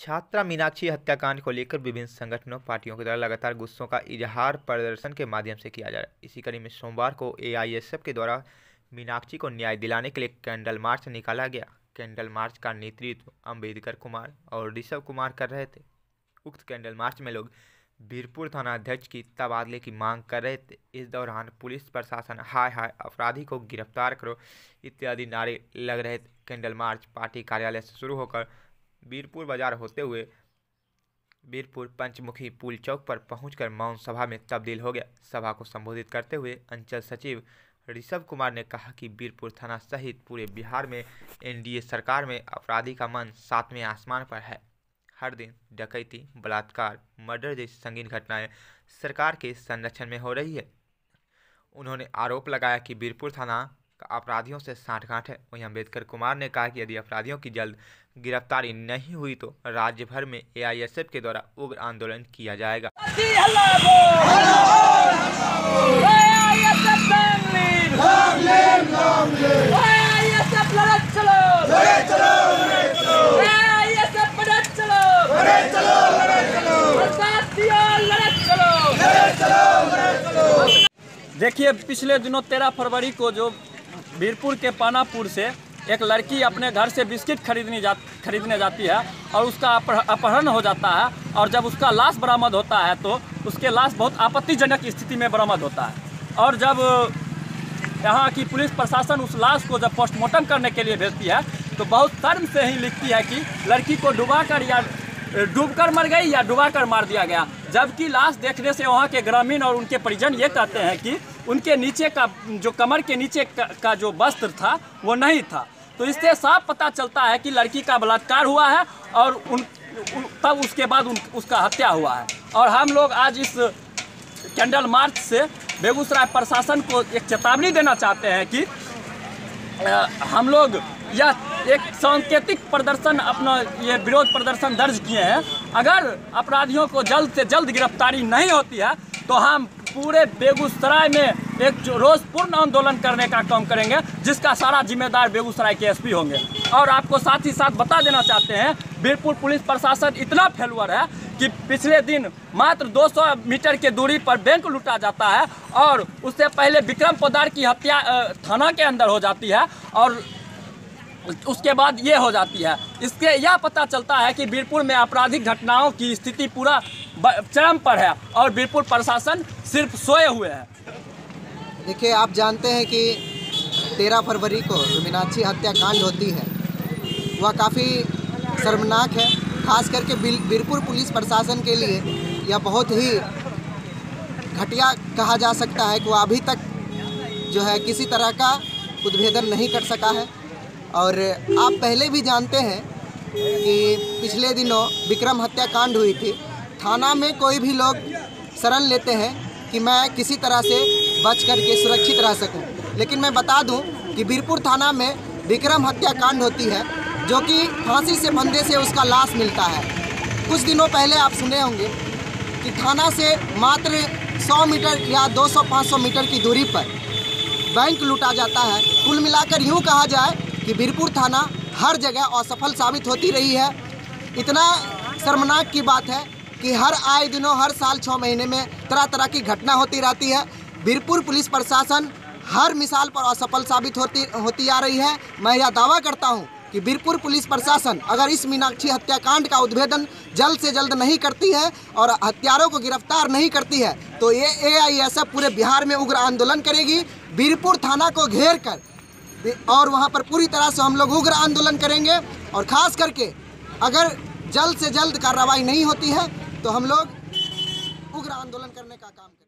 छात्रा मीनाक्षी हत्याकांड को लेकर विभिन्न संगठनों पार्टियों के द्वारा लगातार गुस्सों का इजहार प्रदर्शन के माध्यम से किया जा रहा है। इसी कड़ी में सोमवार को एआईएसएफ के द्वारा मीनाक्षी को न्याय दिलाने के लिए कैंडल मार्च निकाला गया। कैंडल मार्च का नेतृत्व अंबेडकर कुमार और ऋषभ कुमार कर रहे थे। उक्त कैंडल मार्च में लोग बीरपुर थाना अध्यक्ष की तबादले की मांग कर रहे थे। इस दौरान पुलिस प्रशासन हाय हाय अपराधी को गिरफ्तार करो इत्यादि नारे लग रहे थे। कैंडल मार्च पार्टी कार्यालय से शुरू होकर बीरपुर बाजार होते हुए बीरपुर पंचमुखी पुल चौक पर पहुंचकर मौन सभा में तब्दील हो गया। सभा को संबोधित करते हुए अंचल सचिव ऋषभ कुमार ने कहा कि बीरपुर थाना सहित पूरे बिहार में एनडीए सरकार में अपराधी का मन 7वें आसमान पर है। हर दिन डकैती, बलात्कार, मर्डर जैसी संगीन घटनाएं सरकार के संरक्षण में हो रही है। उन्होंने आरोप लगाया कि बीरपुर थाना का अपराधियों से सांठगांठ है। वहीं अंबेडकर कुमार ने कहा कि यदि अपराधियों की जल्द गिरफ्तारी नहीं हुई तो राज्य भर में एआईएसएफ के द्वारा उग्र आंदोलन किया जाएगा। देखिए, पिछले दिनों 13 फरवरी को जो बीरपुर के पानापुर से एक लड़की अपने घर से बिस्किट खरीदने जाती है और उसका अपहरण हो जाता है और जब उसका लाश बरामद होता है तो उसके लाश बहुत आपत्तिजनक स्थिति में बरामद होता है। और जब यहाँ की पुलिस प्रशासन उस लाश को जब पोस्टमार्टम करने के लिए भेजती है तो बहुत शर्म से ही लिखती है कि लड़की को डूबकर मर गई या डुबाकर मार दिया गया। जबकि लाश देखने से वहाँ के ग्रामीण और उनके परिजन ये कहते हैं कि उनके नीचे का जो कमर के नीचे का जो वस्त्र था वो नहीं था। तो इससे साफ पता चलता है कि लड़की का बलात्कार हुआ है और तब उसके बाद उसका हत्या हुआ है। और हम लोग आज इस कैंडल मार्च से बेगूसराय प्रशासन को एक चेतावनी देना चाहते हैं कि हम लोग यह एक सांकेतिक प्रदर्शन अपना ये विरोध प्रदर्शन दर्ज किए हैं। अगर अपराधियों को जल्द से जल्द गिरफ्तारी नहीं होती है तो हम पूरे बेगूसराय में एक रोषपूर्ण आंदोलन करने का काम करेंगे, जिसका सारा जिम्मेदार बेगूसराय के एसपी होंगे। और आपको साथ ही साथ बता देना चाहते हैं, बीरपुर पुलिस प्रशासन इतना फेलुअर है कि पिछले दिन मात्र 200 मीटर के दूरी पर बैंक लूटा जाता है और उससे पहले विक्रम पोद्दार की हत्या थाना के अंदर हो जाती है और उसके बाद ये हो जाती है। इसके यह पता चलता है कि बीरपुर में आपराधिक घटनाओं की स्थिति पूरा चरम पर है और बीरपुर प्रशासन सिर्फ सोए हुए है। देखिए, आप जानते हैं कि 13 फरवरी को जो मीनाक्षी हत्याकांड होती है वह काफ़ी शर्मनाक है। खास करके बीरपुर पुलिस प्रशासन के लिए यह बहुत ही घटिया कहा जा सकता है कि वह अभी तक जो है किसी तरह का उद्भेदन नहीं कर सका है। और आप पहले भी जानते हैं कि पिछले दिनों विक्रम हत्याकांड हुई थी। थाना में कोई भी लोग शरण लेते हैं कि मैं किसी तरह से बच करके सुरक्षित रह सकूं, लेकिन मैं बता दूं कि बीरपुर थाना में विक्रम हत्याकांड होती है जो कि फांसी से फंदे से उसका लाश मिलता है। कुछ दिनों पहले आप सुने होंगे कि थाना से मात्र 100 मीटर या 200-500 मीटर की दूरी पर बैंक लूटा जाता है। कुल मिलाकर यूँ कहा जाए कि बीरपुर थाना हर जगह असफल साबित होती रही है। इतना शर्मनाक की बात है कि हर आए दिनों हर साल 6 महीने में तरह तरह की घटना होती रहती है। बीरपुर पुलिस प्रशासन हर मिसाल पर असफल साबित होती आ रही है। मैं यह दावा करता हूं कि बीरपुर पुलिस प्रशासन अगर इस मीनाक्षी हत्याकांड का उद्भेदन जल्द से जल्द नहीं करती है और हत्यारों को गिरफ्तार नहीं करती है तो ये एआईएसएफ पूरे बिहार में उग्र आंदोलन करेगी। बीरपुर थाना को घेर कर और वहाँ पर पूरी तरह से हम लोग उग्र आंदोलन करेंगे। और ख़ास करके अगर जल्द से जल्द कार्रवाई नहीं होती है तो हम लोग उग्र आंदोलन करने का काम करेंगे।